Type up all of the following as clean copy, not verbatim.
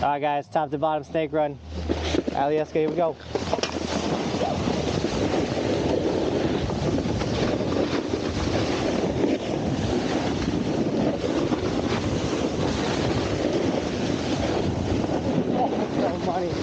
All right, guys, top to bottom snake run. Alieska, here we go. Oh, money.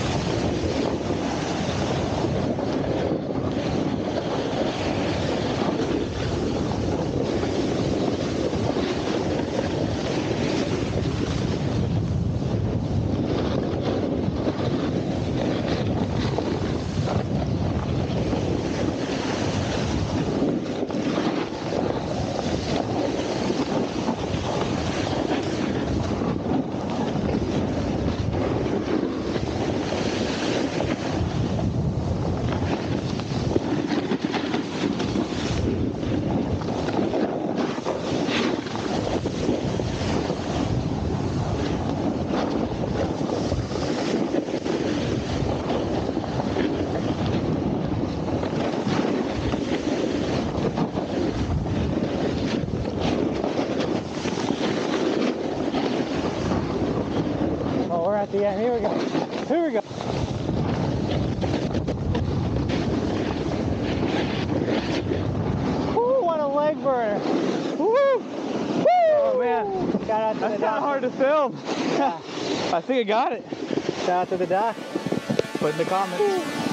At the end, here we go. Here we go. Woo, what a leg burner. Woo! Woo! Oh man, shout out to that's the doc. kind of hard to film. Yeah. I think I got it. Shout out to the doc. Put in the comments.